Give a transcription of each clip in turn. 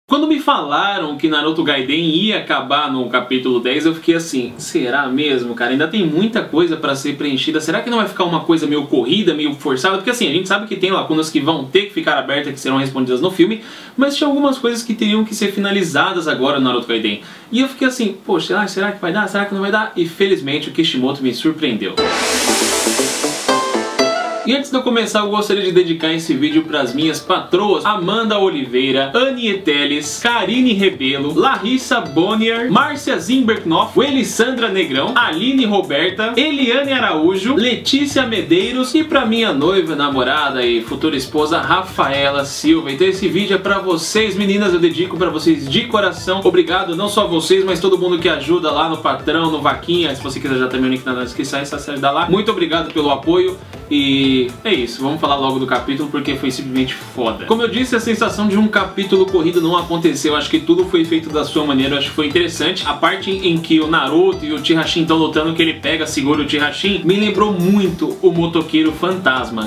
Quando me falaram que Naruto Gaiden ia acabar no capítulo 10, eu fiquei assim, será mesmo, cara? Ainda tem muita coisa pra ser preenchida. Será que não vai ficar uma coisa meio corrida, meio forçada? Porque assim, a gente sabe que tem lacunas que vão ter que ficar abertas, que serão respondidas no filme, mas tinha algumas coisas que teriam que ser finalizadas agora no Naruto Gaiden. E eu fiquei assim, poxa, será que vai dar? Será que não vai dar? E felizmente o Kishimoto me surpreendeu. E antes de eu começar, eu gostaria de dedicar esse vídeo para as minhas patroas Amanda Oliveira, Annie Eteles, Karine Rebelo, Larissa Bonnier, Márcia Zimberknoff, Elisandra Negrão, Aline Roberta, Eliane Araújo, Letícia Medeiros e para minha noiva, namorada e futura esposa Rafaela Silva. Então esse vídeo é para vocês, meninas, eu dedico para vocês de coração. Obrigado, não só vocês, mas todo mundo que ajuda lá no Patrão, no Vaquinha. Se você quiser já ter meu link na descrição, é só você ajudar lá. Muito obrigado pelo apoio. E é isso, vamos falar logo do capítulo porque foi simplesmente foda. Como eu disse, a sensação de um capítulo corrido não aconteceu. Acho que tudo foi feito da sua maneira, acho que foi interessante. A parte em que o Naruto e o Chihashin estão lutando, que ele pega, segura o Chihashin, me lembrou muito o Motoqueiro Fantasma.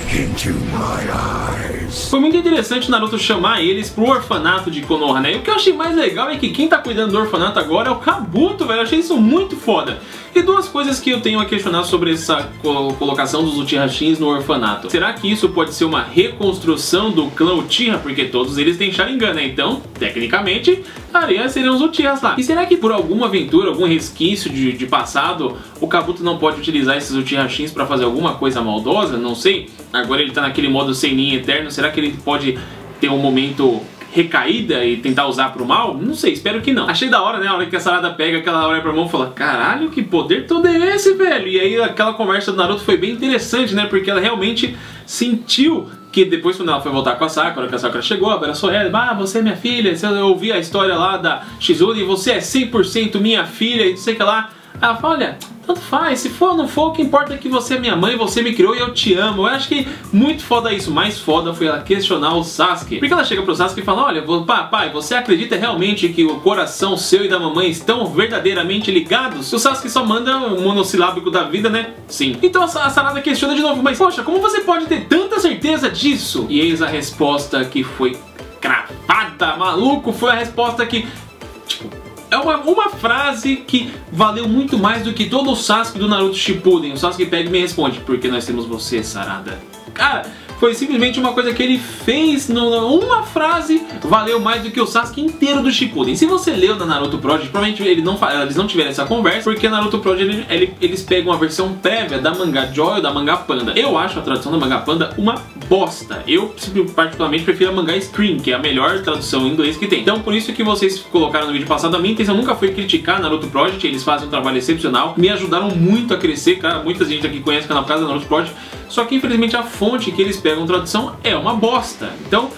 Foi muito interessante o Naruto chamar eles pro orfanato de Konoha, né? E o que eu achei mais legal é que quem tá cuidando do orfanato agora é o Kabuto, velho. Eu achei isso muito foda. E duas coisas que eu tenho a questionar sobre essa colocação dos Uchihashins no orfanato. Será que isso pode ser uma reconstrução do clã Uchiha? Porque todos eles têm Sharingan, né? Então, tecnicamente, seriam os Uchihas lá. E será que por alguma aventura, algum resquício de passado, o Kabuto não pode utilizar esses Uchihashins pra fazer alguma coisa maldosa? Não sei. Agora ele tá naquele modo Senin eterno. Será que ele pode ter um momento recaída e tentar usar pro mal? Não sei, espero que não. Achei da hora, né? A hora que a Sarada pega aquela hora pra mão e fala, caralho, que poder todo é esse, velho? E aí aquela conversa do Naruto foi bem interessante, né? Porque ela realmente sentiu que depois, quando ela foi voltar com a Sakura, que a Sakura chegou, abraçou ela, você é minha filha, eu ouvi a história lá da Shizune, você é 100% minha filha, e não sei o que lá. Ela fala, olha, tanto faz, se for ou não for, o que importa é que você é minha mãe, você me criou e eu te amo. Eu acho que muito foda isso. Mais foda foi ela questionar o Sasuke. Porque ela chega pro Sasuke e fala, olha, papai, você acredita realmente que o coração seu e da mamãe estão verdadeiramente ligados? O Sasuke só manda um monossilábico da vida, né? Sim. Então a Sarada questiona de novo, mas poxa, como você pode ter tanta certeza disso? E eis a resposta que foi cravada, maluco, foi a resposta que, tipo, é uma frase que valeu muito mais do que todo o Sasuke do Naruto Shippuden. O Sasuke pega e me responde, porque nós temos você, Sarada. Cara, foi simplesmente uma coisa que ele fez, uma frase valeu mais do que o Sasuke inteiro do Shippuden. Se você leu da Naruto Project, provavelmente eles não tiveram essa conversa, porque a Naruto Project eles pegam a versão prévia da mangá Joy ou da mangá Panda. Eu acho a tradução da mangá Panda uma bosta. Eu particularmente prefiro a mangá Scream, que é a melhor tradução em inglês que tem. Então por isso que vocês colocaram no vídeo passado, a minha intenção nunca foi criticar a Naruto Project, eles fazem um trabalho excepcional, me ajudaram muito a crescer, cara, muita gente aqui conhece o canal por causa da Naruto Project, só que infelizmente a fonte que eles pegam tradução é uma bosta. Então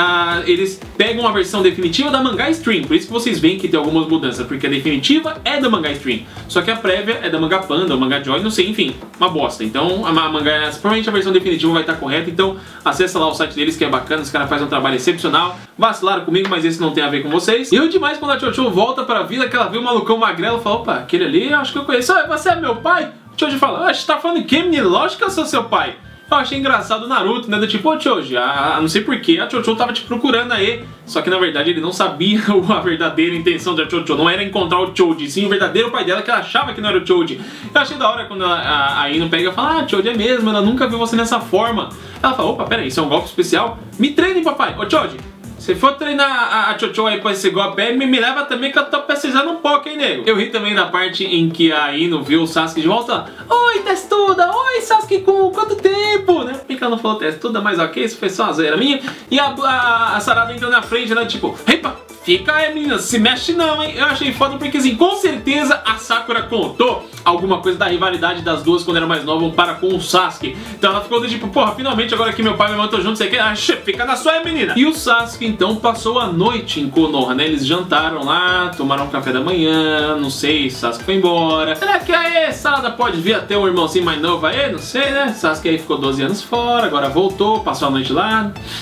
eles pegam a versão definitiva da mangá Stream, por isso que vocês veem que tem algumas mudanças, porque a definitiva é da mangá Stream, só que a prévia é da mangá Panda, mangá Joy, não sei, enfim, uma bosta. Então a mangá, provavelmente a versão definitiva vai estar correta, então acessa lá o site deles que é bacana, os caras fazem um trabalho excepcional. Vacilaram comigo, mas esse não tem a ver com vocês. E eu demais quando a Chocho volta pra vida, que ela vê o malucão magrelo e fala, opa, aquele ali eu acho que eu conheço. Você é meu pai? O Choji fala, você tá falando de quem, menino? Lógico que eu sou seu pai. Eu achei engraçado o Naruto, né? Do tipo, ô Choji, não sei porquê, a Chocho tava te procurando aí. Só que na verdade ele não sabia a verdadeira intenção da Chocho. Não era encontrar o Choji, sim o verdadeiro pai dela, que ela achava que não era o Choji. Eu achei da hora quando a Ino pega e fala, Choji é mesmo, ela nunca viu você nessa forma. Ela fala, opa, peraí, isso é um golpe especial? Me treine, papai. Ô Choji, se for treinar a Chocho aí pra esse golpe aí, me leva também que eu tô precisando um pouco, hein, nego? Eu ri também da parte em que a Ino viu o Sasuke de volta. Oi, testuda! Oi, Sasuke, com quanto tempo? Né? Por que ela não falou testuda? Mas ok, isso foi só uma zoeira minha. E a Sarada entrou na frente, né? Tipo, epa, fica aí, menina, se mexe não, hein? Eu achei foda porque, assim, com certeza a Sakura contou alguma coisa da rivalidade das duas quando era mais nova para com o Sasuke. Então ela ficou do tipo, porra, finalmente agora que meu pai e minha mãe estão juntos, você quer? Fica na sua aí, menina! E o Sasuke, então, passou a noite em Konoha, né? Eles jantaram lá, tomaram um café da manhã, não sei, Sasuke foi embora. Será que a Sarada pode vir até um irmãozinho mais novo aí? Não sei, né? Sasuke aí ficou 12 anos fora, agora voltou, passou a noite lá.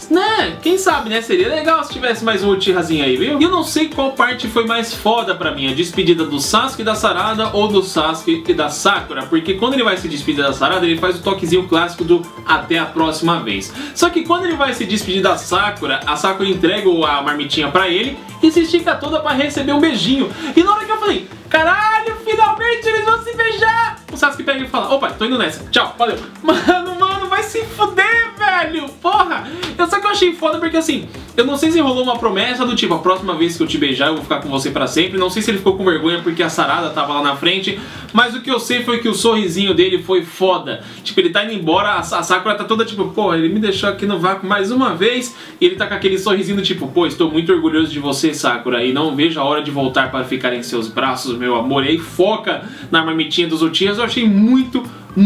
né, quem sabe, né, seria legal se tivesse mais um Uchihazinho aí, viu? E eu não sei qual parte foi mais foda pra mim, a despedida do Sasuke e da Sarada ou do Sasuke e da Sakura, porque quando ele vai se despedir da Sarada, ele faz o toquezinho clássico do até a próxima vez. Só que quando ele vai se despedir da Sakura, a Sakura entrega a marmitinha pra ele e se estica toda pra receber um beijinho. E na hora que eu falei, caralho, finalmente eles vão se beijar, o Sasuke pega e fala, opa, tô indo nessa, tchau, valeu. Mano, vai se fuder, velho, porra. Só que eu achei foda porque assim, eu não sei se rolou uma promessa do tipo, a próxima vez que eu te beijar eu vou ficar com você pra sempre. Não sei se ele ficou com vergonha porque a Sarada tava lá na frente, mas o que eu sei foi que o sorrisinho dele foi foda. Tipo, ele tá indo embora, a Sakura tá toda tipo, pô, ele me deixou aqui no vácuo mais uma vez, e ele tá com aquele sorrisinho do tipo, pô, estou muito orgulhoso de você, Sakura, e não vejo a hora de voltar para ficar em seus braços, meu amor. E aí foca na marmitinha dos Uchihas. Eu achei muito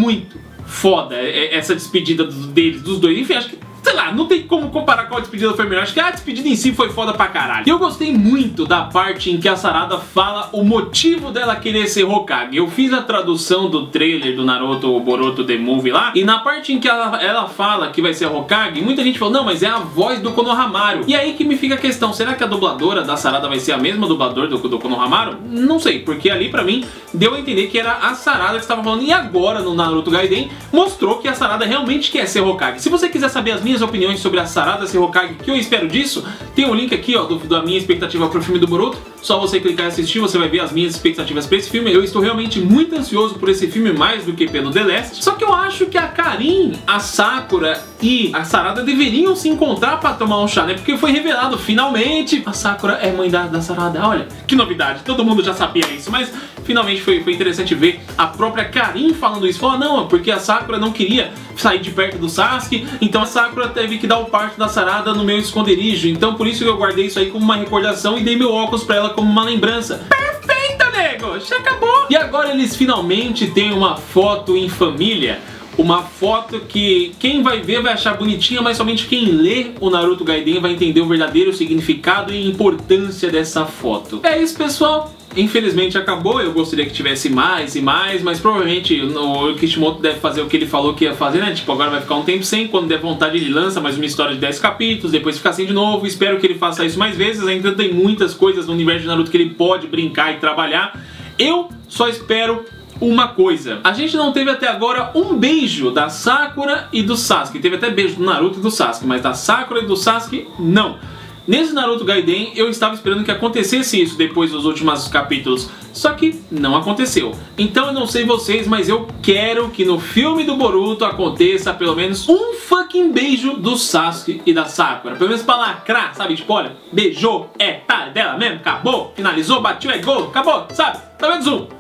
foda essa despedida deles, dos dois. Enfim, acho que, sei lá, não tem como comparar com a despedida foi melhor. Acho que a despedida em si foi foda pra caralho. E eu gostei muito da parte em que a Sarada fala o motivo dela querer ser Hokage. Eu fiz a tradução do trailer do Naruto Boruto The Movie lá, e na parte em que ela fala que vai ser a Hokage, muita gente falou, não, mas é a voz do Konohamaru. E aí que me fica a questão, será que a dubladora da Sarada vai ser a mesma dubladora do Konohamaru? Não sei, porque ali pra mim deu a entender que era a Sarada que estava falando, e agora no Naruto Gaiden mostrou que a Sarada realmente quer ser Hokage. Se você quiser saber as minhas opiniões sobre a Sarada ser Hokage, que eu espero disso, tem um link aqui, ó, da minha expectativa pro filme do Boruto. Só você clicar e assistir, você vai ver as minhas expectativas pra esse filme. Eu estou realmente muito ansioso por esse filme, mais do que pelo The Last. Só que eu acho que a Karin, a Sakura e a Sarada deveriam se encontrar pra tomar um chá, né? Porque foi revelado, finalmente, a Sakura é mãe da Sarada. Olha, que novidade, todo mundo já sabia isso, mas finalmente foi interessante ver a própria Karin falando isso. Falou, não, porque a Sakura não queria sair de perto do Sasuke, então a Sakura teve que dar o parto da Sarada no meu esconderijo. Então por isso que eu guardei isso aí como uma recordação e dei meu óculos pra ela como uma lembrança. Perfeita, nego! Já acabou! E agora eles finalmente têm uma foto em família. Uma foto que quem vai ver vai achar bonitinha, mas somente quem lê o Naruto Gaiden vai entender o verdadeiro significado e importância dessa foto. É isso, pessoal. Infelizmente acabou, eu gostaria que tivesse mais e mais, mas provavelmente o Kishimoto deve fazer o que ele falou que ia fazer, né? Tipo, agora vai ficar um tempo sem, quando der vontade ele lança mais uma história de 10 capítulos, depois fica sem de novo. Espero que ele faça isso mais vezes, ainda tem muitas coisas no universo de Naruto que ele pode brincar e trabalhar. Eu só espero uma coisa. A gente não teve até agora um beijo da Sakura e do Sasuke. Teve até beijo do Naruto e do Sasuke, mas da Sakura e do Sasuke, não. Nesse Naruto Gaiden, eu estava esperando que acontecesse isso depois dos últimos capítulos, só que não aconteceu. Então eu não sei vocês, mas eu quero que no filme do Boruto aconteça pelo menos um fucking beijo do Sasuke e da Sakura. Pelo menos pra lacrar, sabe? Tipo, olha, beijou, tá dela mesmo, acabou, finalizou, bateu, é gol, acabou, sabe? Pelo menos um.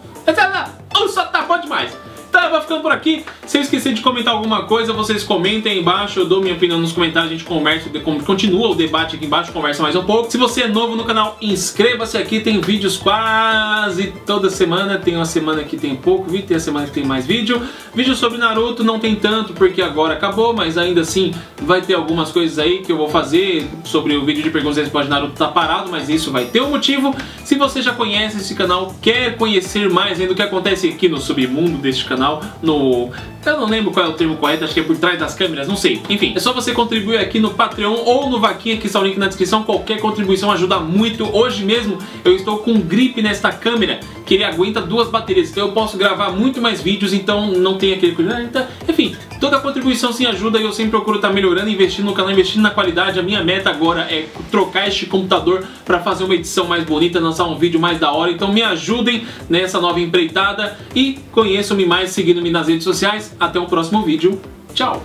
Só tá bom demais. Então eu vou ficando por aqui. Se eu esquecer de comentar alguma coisa, vocês comentem aí embaixo, eu dou minha opinião nos comentários, a gente conversa, continua o debate aqui embaixo, conversa mais um pouco. Se você é novo no canal, inscreva-se aqui, tem vídeos quase toda semana, tem uma semana que tem pouco vídeo, tem a semana que tem mais vídeo. Vídeo sobre Naruto não tem tanto, porque agora acabou, mas ainda assim vai ter algumas coisas aí que eu vou fazer. Sobre o vídeo de perguntas e respostas de Naruto tá parado, mas isso vai ter um motivo. Se você já conhece esse canal, quer conhecer mais ainda o que acontece aqui no submundo deste canal, eu não lembro qual é o termo correto, acho que é por trás das câmeras, não sei. Enfim, é só você contribuir aqui no Patreon ou no Vaquinha, que está o link na descrição. Qualquer contribuição ajuda muito. Hoje mesmo eu estou com gripe nesta câmera, que ele aguenta 2 baterias, então eu posso gravar muito mais vídeos, então não tem aquele... Enfim, toda contribuição sim ajuda e eu sempre procuro estar melhorando, investindo no canal, investindo na qualidade. A minha meta agora é trocar este computador para fazer uma edição mais bonita, lançar um vídeo mais da hora. Então me ajudem nessa nova empreitada e conheçam-me mais seguindo-me nas redes sociais. Até o próximo vídeo. Tchau!